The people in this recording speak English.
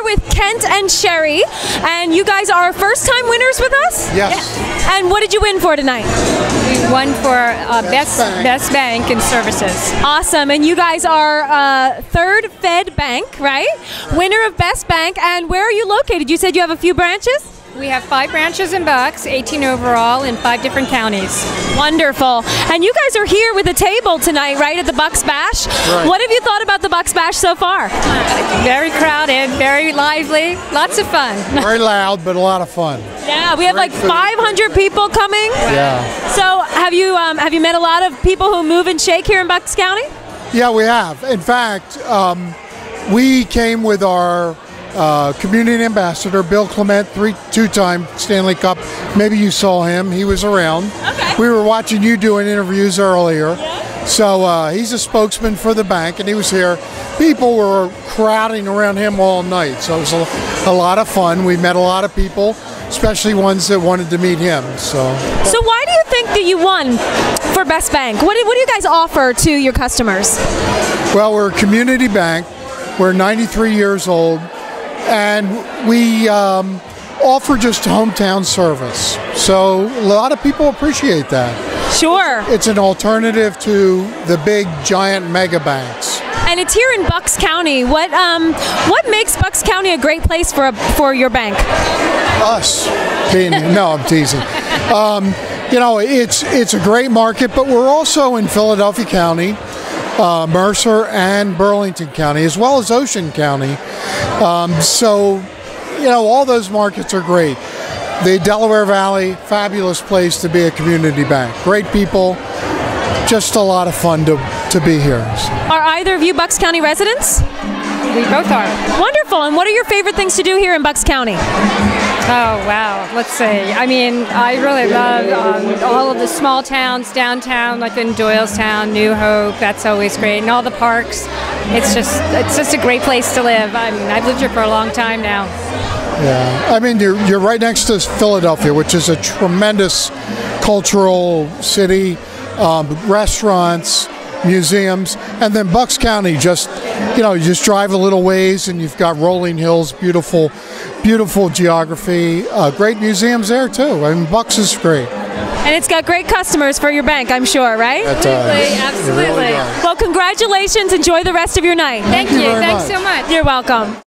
with Kent and Sherry, and you guys are first-time winners with us? Yes. And what did you win for tonight? We won for Best Bank and Services. Awesome, and you guys are Third Fed Bank, right? Winner of Best Bank, and where are you located? You said you have a few branches? We have 5 branches in Bucks, 18 overall in 5 different counties. Wonderful. And you guys are here with a table tonight, right, at the Bucks Bash? Right. What have you thought about the Bucks Bash so far? Very crowded, very lively, lots of fun. Very loud, but a lot of fun. Yeah, we have Great like food. 500 people coming. Yeah. So have you met a lot of people who move and shake here in Bucks County? Yeah, we have. In fact, we came with our community ambassador, Bill Clement, two-time Stanley Cup. Maybe you saw him. He was around. Okay. We were watching you doing interviews earlier. Yeah. So he's a spokesman for the bank, and he was here. People were crowding around him all night, so it was a lot of fun. We met a lot of people, especially ones that wanted to meet him. So why do you think that you won for Best Bank? What do you guys offer to your customers? Well, we're a community bank. We're 93 years old, and we offer just hometown service. So a lot of people appreciate that. Sure. It's an alternative to the big, giant mega banks. And it's here in Bucks County. What makes Bucks County a great place for your bank? Us being, no, I'm teasing. You know, it's a great market, but we're also in Philadelphia County, Mercer and Burlington County, as well as Ocean County. So, you know, all those markets are great. The Delaware Valley, fabulous place to be a community bank. Great people, just a lot of fun to be here. Are either of you Bucks County residents? We both are. Wonderful. And what are your favorite things to do here in Bucks County? Oh, wow. Let's see. I mean, I really love all of the small towns downtown, like in Doylestown, New Hope. That's always great. And all the parks. It's just a great place to live. I mean, I've lived here for a long time now. Yeah, I mean, you're right next to Philadelphia, which is a tremendous cultural city, restaurants, museums, and then Bucks County, just, you know, you just drive a little ways and you've got rolling hills, beautiful, beautiful geography, great museums there too. I mean, Bucks is great. And it's got great customers for your bank, I'm sure, right? Absolutely. It really does. Well, congratulations. Enjoy the rest of your night. Thank you you. very Thanks much. so much. You're welcome.